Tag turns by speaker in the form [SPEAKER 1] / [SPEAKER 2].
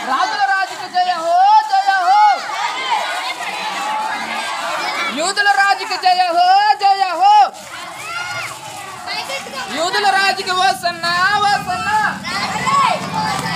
[SPEAKER 1] రాజుల రాజుకు జయ హో జయ హో, యూదుల రాజుకు జయ హో జయ హో, యూదుల రాజుకు వసన్నా వసన్నా.